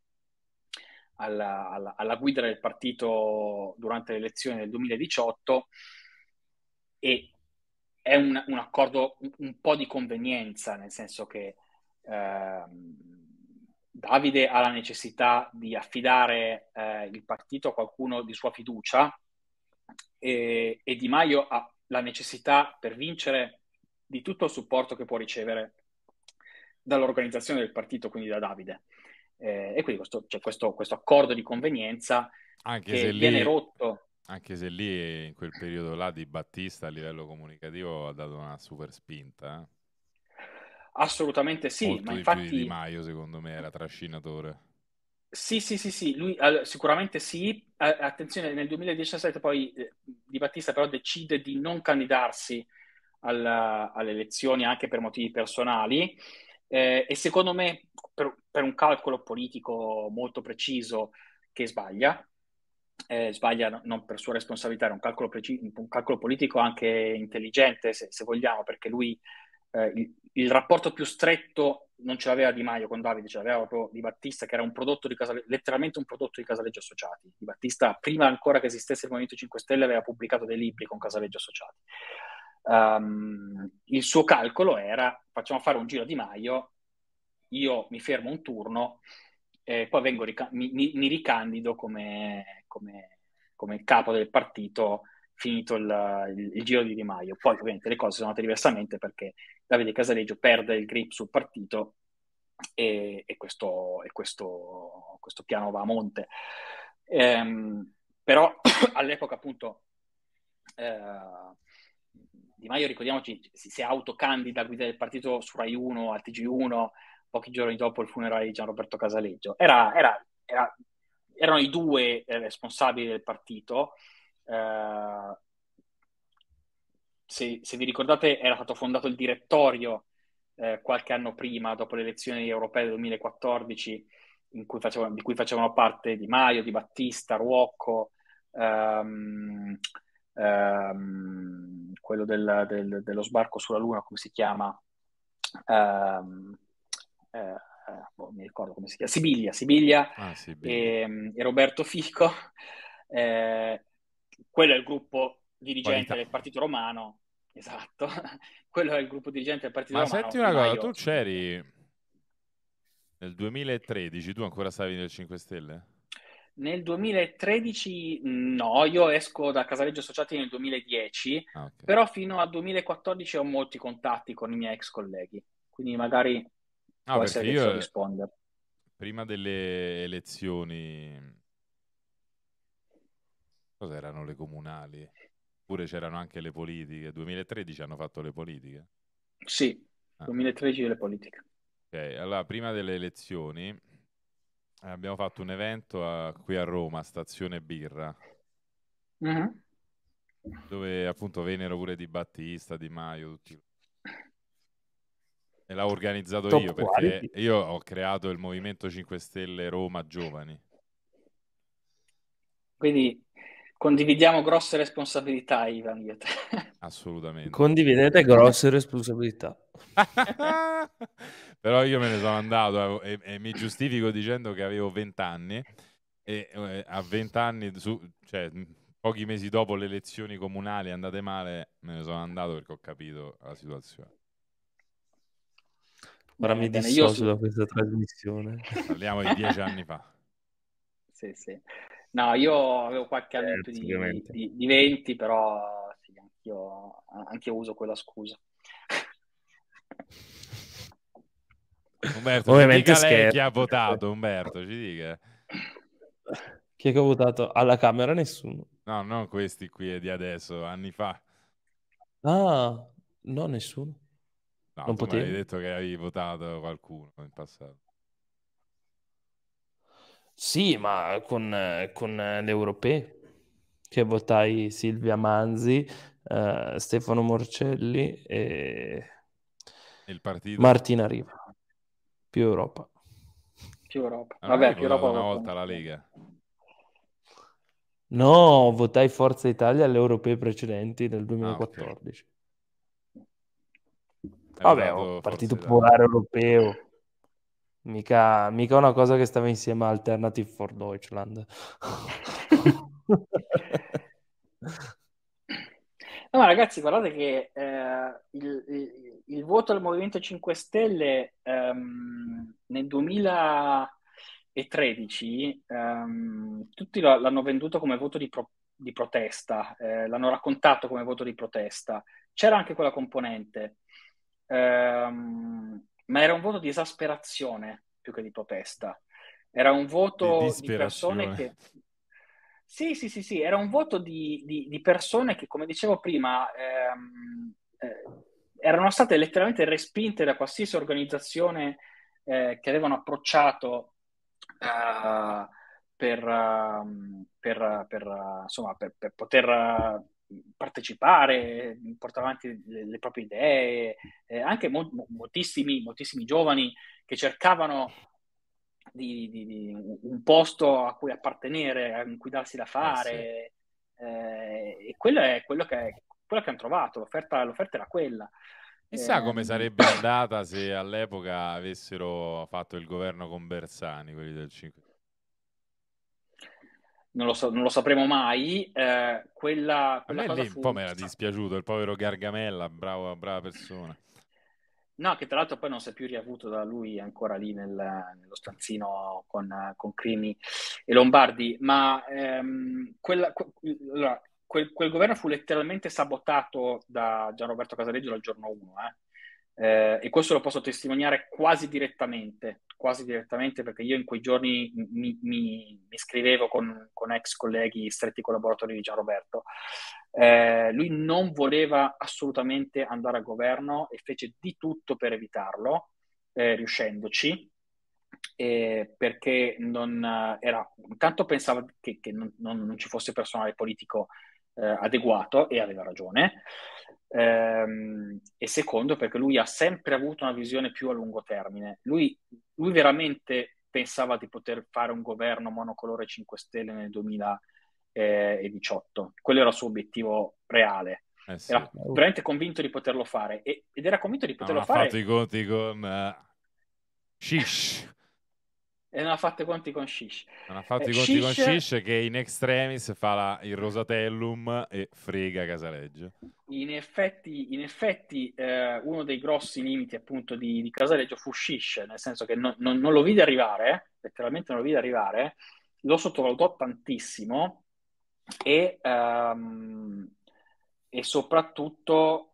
alla guida del partito durante le elezioni del 2018, e è un accordo un po' di convenienza, nel senso che Davide ha la necessità di affidare il partito a qualcuno di sua fiducia e Di Maio ha la necessità per vincere di tutto il supporto che può ricevere dall'organizzazione del partito, quindi da Davide. E quindi c'è questo accordo di convenienza Anche che se viene lì, rotto. anche se lì in quel periodo là Di Battista a livello comunicativo ha dato una super spinta, eh. Assolutamente sì, ma Molto di più di Di infatti Maio, secondo me, era trascinatore. sì, lui sicuramente sì. Attenzione, nel 2017 poi Di Battista però decide di non candidarsi alle elezioni anche per motivi personali e secondo me per un calcolo politico molto preciso che sbaglia non per sua responsabilità, era un calcolo politico anche intelligente se vogliamo, perché lui il rapporto più stretto non ce l'aveva Di Maio con Davide, ce l'aveva proprio Di Battista, che era un prodotto di letteralmente un prodotto di Casaleggio Associati. Di Battista, prima ancora che esistesse il Movimento 5 Stelle, aveva pubblicato dei libri con Casaleggio Associati. Il suo calcolo era: facciamo fare un giro a Di Maio, io mi fermo un turno e poi mi ricandido come capo del partito finito il giro di Di Maio. Poi ovviamente le cose sono andate diversamente perché Davide Casaleggio perde il grip sul partito e questo piano va a monte. Però all'epoca appunto Di Maio, ricordiamoci, si autocandida a guida del partito su Rai 1 al TG1 pochi giorni dopo il funerale di Gianroberto Casaleggio. Erano i due responsabili del partito. Se vi ricordate, era stato fondato il direttorio qualche anno prima, dopo le elezioni europee del 2014, di cui facevano parte Di Maio, Di Battista, Ruocco, quello dello sbarco sulla Luna, come si chiama? Mi ricordo come si chiama, Sibilia Ah, sì, Billy. e Roberto Fico. Quello è il gruppo dirigente Qualità. del Partito Romano, esatto, quello è il gruppo dirigente del Partito Ma Romano, senti Di una cosa, tu Maio. c'eri nel 2013, tu ancora stavi nel 5 Stelle? Nel 2013 no, io esco da Casaleggio Associati nel 2010, Ah, ok. però fino al 2014 ho molti contatti con i miei ex colleghi, quindi magari Ah, può perché essere che so io rispondere. prima delle elezioni, cos'erano le comunali? Oppure c'erano anche le politiche. 2013 hanno fatto le politiche. Sì, Ah, 2013 le politiche. ok, allora prima delle elezioni abbiamo fatto un evento qui a Roma, Stazione Birra, Mhm. dove appunto vennero pure Di Battista, Di Maio, tutti. E l'ho organizzato io Top perché quality. io ho creato il Movimento 5 Stelle Roma Giovani. Quindi condividiamo grosse responsabilità, Ivan, io e te. Assolutamente. Condividete grosse responsabilità. Però io me ne sono andato e mi giustifico dicendo che avevo 20 anni e a 20 anni, cioè pochi mesi dopo le elezioni comunali andate male, me ne sono andato perché ho capito la situazione. Ora Bene, mi bene, io dissocio sì. da questa trasmissione. Parliamo di 10 anni fa. Sì, sì. No, io avevo qualche anno in più Certo, ovviamente. di 20, però sì, anch'io uso quella scusa. Umberto, ci Ovviamente dica lei chi scherzo. ha votato, Umberto, ci dica. Chi è che ha votato alla Camera? Nessuno. No, non questi qui di adesso, anni fa. Ah, no, nessuno. No, Non tu mi avevi potevo. detto che avevi votato qualcuno in passato. Sì, ma con le europee, che votai Silvia Manzi, Stefano Morcelli e E il partito? Martina Riva. Più Europa. Più Europa. Non avevi Vabbè, più Europa votato lo una volta la conosco. Lega? No, votai Forza Italia alle europee precedenti nel Ah, ok. 2014. Hai Vabbè, votato Forza Partito Italia. Popolare Europeo. Mica una cosa che stava insieme a Alternative for Deutschland. No, ma ragazzi, guardate che il voto al Movimento 5 Stelle nel 2000, 2013 tutti l'hanno venduto come voto di protesta, l'hanno raccontato come voto di protesta. C'era anche quella componente, ma era un voto di esasperazione più che di protesta. Era un Di voto di persone disperazione. che... Sì, sì, sì, sì, era un voto di persone che, come dicevo prima, erano state letteralmente respinte da qualsiasi organizzazione che avevano approcciato eh, per poter partecipare, portare avanti le proprie idee, anche moltissimi giovani che cercavano un posto a cui appartenere, in cui darsi da Sì. fare, e quello è quello che hanno trovato, l'offerta era quella. Chissà come Ehm, sarebbe andata se all'epoca avessero fatto il governo con Bersani, quelli del 5. non lo sapremo mai. Quella, A quella me cosa lì un po' fu... mi era dispiaciuto, il povero Gargamella, brava persona. No, che tra l'altro poi non si è più riavuto da lui, è ancora lì nello stanzino con Crimi e Lombardi, ma allora, quel governo fu letteralmente sabotato da Gianroberto Casaleggio dal giorno 1, e questo lo posso testimoniare quasi direttamente perché io in quei giorni mi scrivevo con ex colleghi, stretti collaboratori di Gianroberto. Lui non voleva assolutamente andare al governo e fece di tutto per evitarlo, riuscendoci, perché intanto pensava che non ci fosse personale politico adeguato e aveva ragione. E secondo, perché lui ha sempre avuto una visione più a lungo termine. Lui veramente pensava di poter fare un governo monocolore 5 Stelle nel 2018. Quello era il suo obiettivo reale. Eh sì. Era veramente convinto di poterlo fare ed era convinto di Ma non poterlo ha fatto fare i conti con Shish. e non ha fatto i conti con Shish. Non ha fatto i conti con Shish Shish che in extremis fa il Rosatellum e frega Casaleggio. in effetti, uno dei grossi limiti appunto di Casaleggio fu Shish, nel senso che non lo vide arrivare, letteralmente non lo vide arrivare, lo sottovalutò tantissimo e, e soprattutto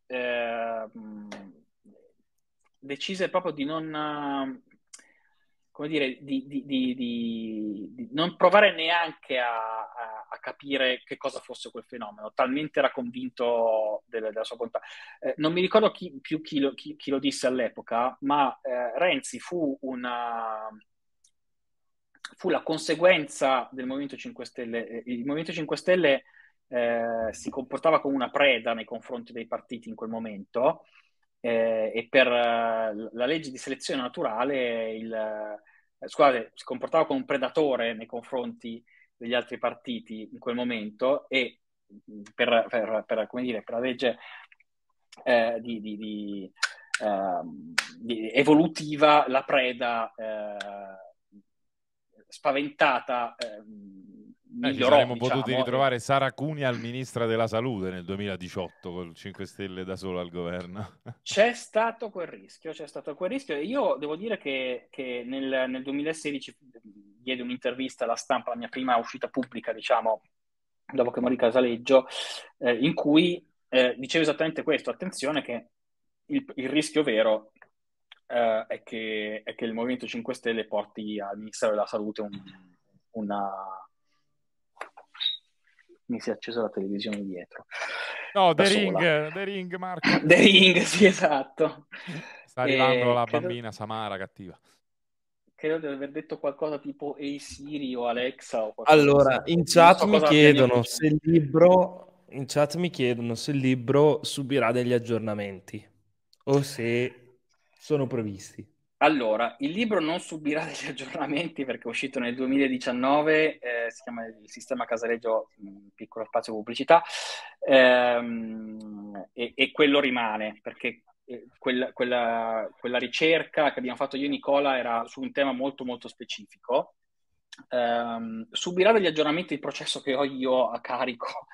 decise proprio di non, come dire, di non provare neanche a capire che cosa fosse quel fenomeno, talmente era convinto della sua bontà. Non mi ricordo chi lo disse all'epoca, ma Renzi fu la conseguenza del Movimento 5 Stelle. Il Movimento 5 Stelle si comportava come una preda nei confronti dei partiti in quel momento, e per la legge di selezione naturale scusate, si comportava come un predatore nei confronti degli altri partiti in quel momento e come dire, per la legge eh, di, di- di, evolutiva, la preda spaventata Ci migliorò, saremmo potuti diciamo, e ritrovare Sara Cunha al ministra della salute nel 2018 col 5 Stelle da solo al governo. c'è stato quel rischio e io devo dire che nel 2016 diedi un'intervista alla stampa, la mia prima uscita pubblica, diciamo, dopo che morì Casaleggio, in cui dicevo esattamente questo: attenzione che il rischio vero è che il Movimento 5 Stelle porti al Ministero della Salute una... Mi si è accesa la televisione dietro, No, da sola. The Ring, Marco. The Ring, sì, esatto. Sta arrivando la Credo, bambina Samara cattiva. credo di aver detto qualcosa tipo Ehi Siri o Alexa o qualcosa di Allora, simile. Non so cosa abbia in efficienza. in chat mi chiedono se il libro subirà degli aggiornamenti o se sono previsti. Allora, il libro non subirà degli aggiornamenti perché è uscito nel 2019, si chiama Il sistema Casaleggio, piccolo spazio pubblicità, e quello rimane perché quella ricerca che abbiamo fatto io e Nicola era su un tema molto molto specifico. Subirà degli aggiornamenti il processo che ho io a carico,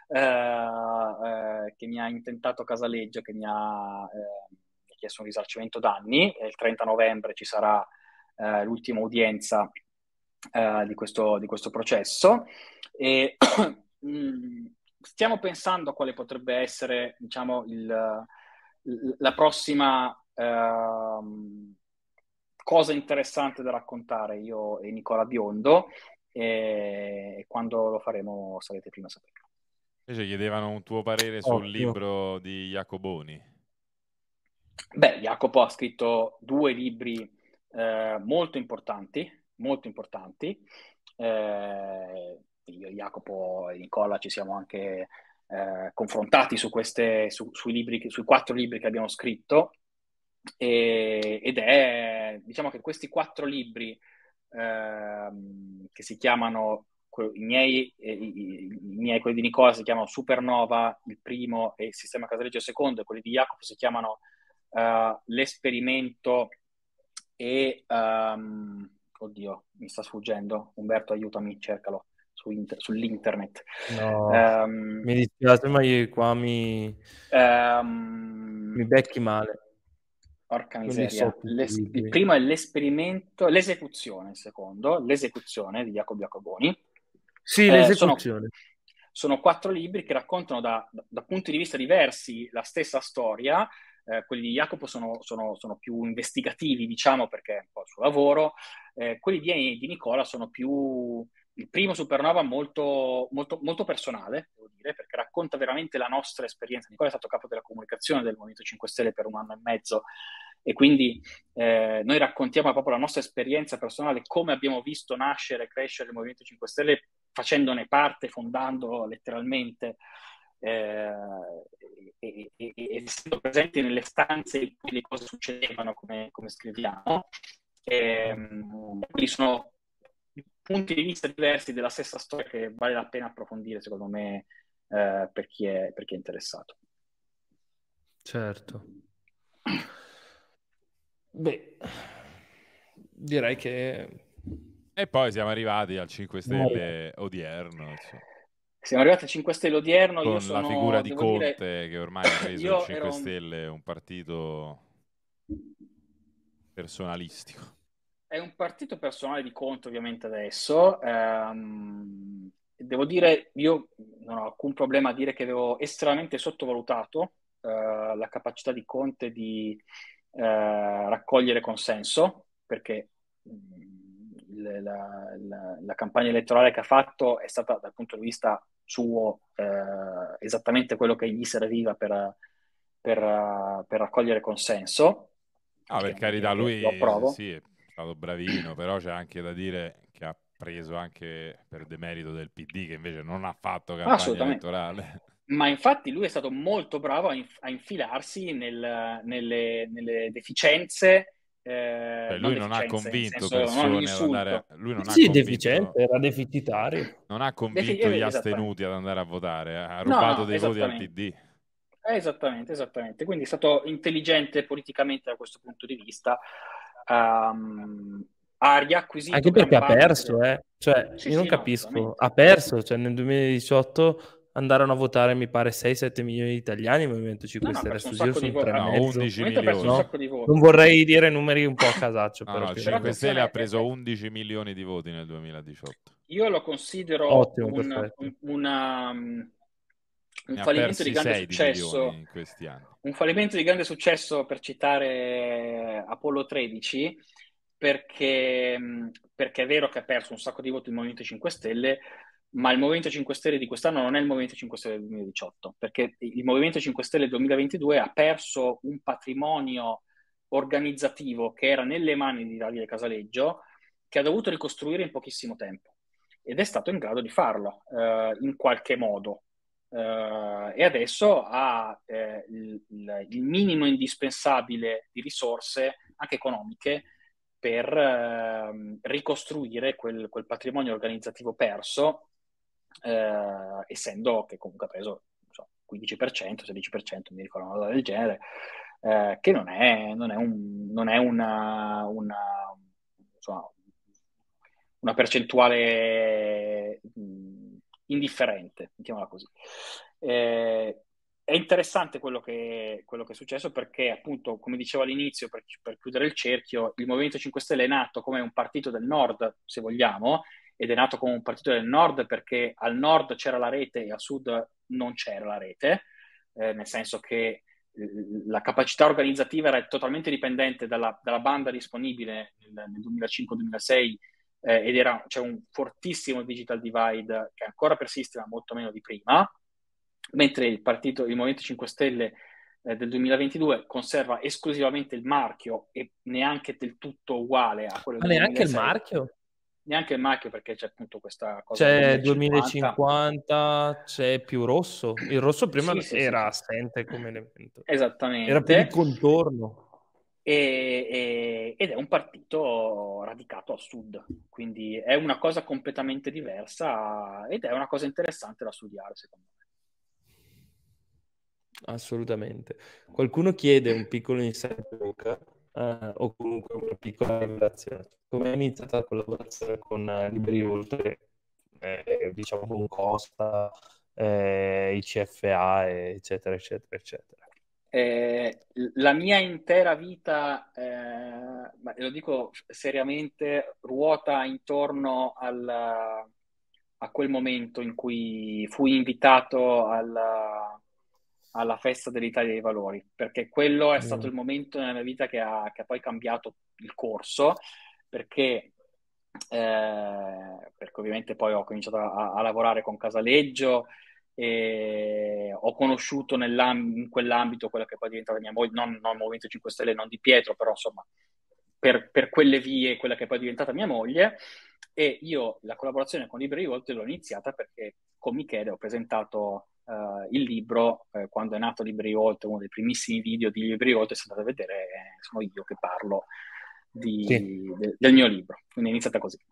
che mi ha intentato Casaleggio, che mi ha chiesto un risarcimento danni. Il 30 novembre ci sarà l'ultima udienza di questo processo. E stiamo pensando a quale potrebbe essere, diciamo, la prossima cosa interessante da raccontare, io e Nicola Biondo, e quando lo faremo sarete prima a saperlo. Invece chiedevano un tuo parere sul Ottimo. libro di Jacoboni. Beh, Jacopo ha scritto 2 libri molto importanti, molto importanti. Io, Jacopo e Nicola ci siamo anche confrontati sui libri, sui 4 libri che abbiamo scritto, ed è, diciamo che questi 4 libri che si chiamano, quelli di Nicola si chiamano Supernova, il primo, e Sistema Casaleggio il secondo, e quelli di Jacopo si chiamano L'esperimento e oddio, mi sta sfuggendo. Umberto, aiutami, cercalo sull'internet. No, mi dispiace, ma io qua mi becchi male. Porca Non li so miseria. tutti i Il libri. primo è l'esperimento, l'esecuzione, il secondo, l'esecuzione di Jacopo Jacoboni. Sì, Sono l'esecuzione. 4 libri che raccontano da punti di vista diversi la stessa storia. Quelli di Jacopo sono più investigativi, diciamo, perché è un po' il suo lavoro. Quelli di Nicola sono più... Il primo Supernova molto, molto, molto personale, devo dire, perché racconta veramente la nostra esperienza. Nicola è stato capo della comunicazione del Movimento 5 Stelle per 1 anno e mezzo, e quindi noi raccontiamo proprio la nostra esperienza personale, come abbiamo visto nascere e crescere il Movimento 5 Stelle, facendone parte, fondandolo letteralmente, e essendo presenti nelle stanze in cui le cose succedevano, come scriviamo. Quindi sono punti di vista diversi della stessa storia che vale la pena approfondire, secondo me, per chi è interessato. Certo. Beh, direi che... E poi siamo arrivati al 5 Stelle odierno, insomma, Siamo arrivati al 5 Stelle odierno. Io con la figura di devo dire, Conte che ormai ha reso il io 5 Stelle un partito personalistico. È un partito personale di Conte, ovviamente, adesso. Devo dire, io non ho alcun problema a dire che avevo estremamente sottovalutato la capacità di Conte di raccogliere consenso, perché la campagna elettorale che ha fatto è stata, dal punto di vista suo, esattamente quello che gli serviva per raccogliere consenso. Ah, per carità, Lo lui approvo. sì, è stato bravino, però c'è anche da dire che ha preso anche per demerito del PD, che invece non ha fatto campagna Assolutamente. elettorale. Ma infatti lui è stato molto bravo a infilarsi nelle deficienze, Cioè, non lui non ha deficienze in convinto senso, non un persone ad andare... insulto. Lui non ha Sì, convinto... deficiente, era deficitario. Non ha convinto gli Esattamente. astenuti ad andare a votare, ha No, rubato no, dei voti al esattamente. PD. Esattamente, esattamente. Quindi è stato intelligente politicamente da questo punto di vista. Ha riacquisito Anche gran perché ha parte perso, Cioè, Sì, io non sì, no, capisco. assolutamente. Ha perso, cioè nel 2018 andarono a votare, mi pare, 6-7 milioni di italiani il Movimento No, 5 no, ha Stelle. perso un Sul giro sacco di sono voti. 3 e No, mezzo, 11 Ha perso un milioni. sacco no? di Non voti. vorrei dire numeri un po' a casaccio, No, no, il Però 5 perché... Stelle ha attenzione, preso 11 milioni di voti nel 2018. io lo considero Ottimo, perfetto. un Ne ha fallimento di persi grande 6 di milioni successo. in questi anni. Un fallimento di grande successo, per citare Apollo 13, perché è vero che ha perso un sacco di voti il Movimento 5 Stelle, ma il Movimento 5 Stelle di quest'anno non è il Movimento 5 Stelle del 2018, perché il Movimento 5 Stelle del 2022 ha perso un patrimonio organizzativo che era nelle mani di Davide Casaleggio, che ha dovuto ricostruire in pochissimo tempo, ed è stato in grado di farlo in qualche modo. E adesso ha il minimo indispensabile di risorse, anche economiche, per ricostruire quel patrimonio organizzativo perso, essendo che comunque ha preso, non so, 15%, 16%, mi ricordo una cosa del genere, che non è insomma, una percentuale indifferente, mettiamola così. È interessante quello che è successo perché, appunto, come dicevo all'inizio, per chiudere il cerchio, il Movimento 5 Stelle è nato come un partito del nord, se vogliamo, ed è nato come un partito del nord perché al nord c'era la rete e al sud non c'era la rete, nel senso che la capacità organizzativa era totalmente dipendente dalla banda disponibile nel 2005-2006 ed c'è un fortissimo digital divide che ancora persiste, ma molto meno di prima, mentre il Movimento 5 Stelle del 2022 conserva esclusivamente il marchio e neanche del tutto uguale a quello Ma del neanche il 2006. marchio? Neanche il marchio perché c'è appunto questa cosa del C'è 2050. 2050, c'è più rosso. Il rosso prima Sì, sì, sì, era sì. assente come elemento. Era più di Esattamente. contorno. Ed è un partito radicato al sud, quindi è una cosa completamente diversa ed è una cosa interessante da studiare, secondo me. Assolutamente. Qualcuno chiede un piccolo inside joke, o comunque una piccola rivelazione. Come è iniziata la collaborazione con Libri Oltre, diciamo con Costa, i CFA, eccetera, eccetera, eccetera. La mia intera vita, ma lo dico seriamente, ruota intorno a quel momento in cui fui invitato alla festa dell'Italia dei Valori, perché quello è stato il momento nella mia vita che ha poi cambiato il corso, perché ovviamente poi ho cominciato a lavorare con Casaleggio e ho conosciuto in quell'ambito quella che poi è diventata mia moglie, non il Movimento 5 Stelle, non Di Pietro, però insomma per quelle vie quella che poi è diventata mia moglie, e io la collaborazione con Libri Rivolte l'ho iniziata perché con Michele ho presentato il libro quando è nato Libri Rivolte, uno dei primissimi video di Libri Rivolte, se andate a vedere sono io che parlo Sì, del mio libro, quindi è iniziata così.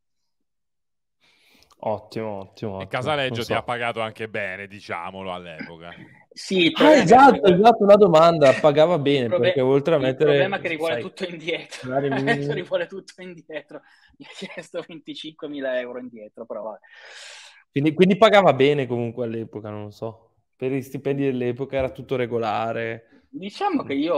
ottimo, ottimo, E ottimo. Non Casaleggio ti ha so. pagato anche bene, diciamolo, all'epoca. Sì, il Ah, problema è che adesso esatto, esatto, una domanda. Pagava il bene proble- perché oltre a il problema è mettere, che rivuole sai, tutto indietro. salari Adesso minimi. rivuole tutto indietro. Mi ha chiesto 25.000 euro indietro, però vabbè. Quindi pagava bene comunque all'epoca, non lo so. Per gli stipendi dell'epoca era tutto regolare. Diciamo che io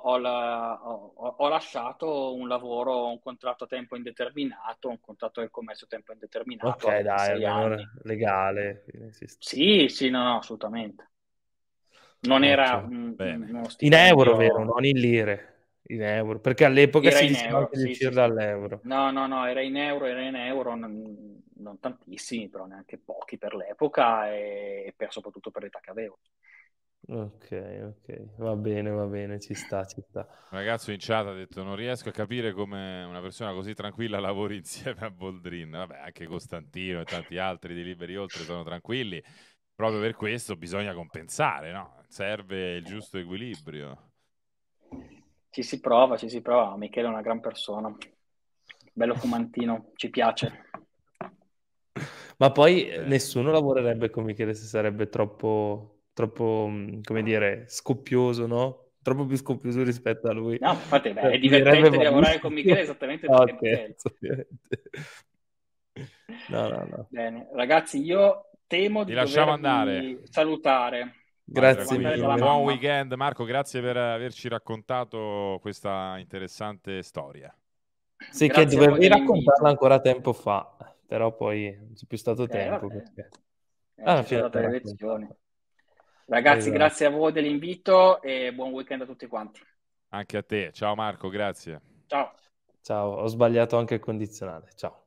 ho lasciato un lavoro, un contratto a tempo indeterminato, un contratto del commercio a tempo indeterminato a Ok, dai, 26 almeno anni. legale. Quindi si sta. Sì, sì, no, no, assolutamente. Non era Ottimo. Bene. uno In euro, stipendio. vero? Non in lire. In euro. Perché all'epoca Era si in diceva euro, anche di sì, sì, uscirla sì. all'euro. No, no, no, era in euro, non tantissimi, però neanche pochi per l'epoca e soprattutto per l'età che avevo. Ok, ok. Va bene, ci sta, ci sta. Un ragazzo in chat ha detto: non riesco a capire come una persona così tranquilla lavori insieme a Boldrin. Vabbè, anche Costantino e tanti altri di Liberi Oltre sono tranquilli. Proprio per questo bisogna compensare, no? Serve il giusto equilibrio. Ci si prova, ci si prova. Michele è una gran persona. Bello fumantino, ci piace. Ma poi Bene. nessuno lavorerebbe con Michele se sarebbe troppo, come dire, scoppioso, no? Troppo più scoppioso rispetto a lui. No, infatti, beh, è Finirebbe divertente di lavorare con malissimo. Michele esattamente No, perché è Michele. scherzo, ovviamente. No, no, no. Bene, ragazzi, io temo Ti di lasciamo andare. dovervi salutare. Vai Devo Grazie andare tranquillo. dalla Un mille. buon mamma. weekend, Marco. Grazie per averci raccontato questa interessante storia. Sì, che Grazie a voi dovevi raccontarla dell'invito. ancora tempo fa, però poi non c'è più stato tempo Vabbè, perché ci alla sono fine state l'hai le elezioni. raccontata. Ragazzi, Esatto. grazie a voi dell'invito e buon weekend a tutti quanti. Anche a te. Ciao Marco, grazie. Ciao. Ciao, ho sbagliato anche il condizionale. Ciao.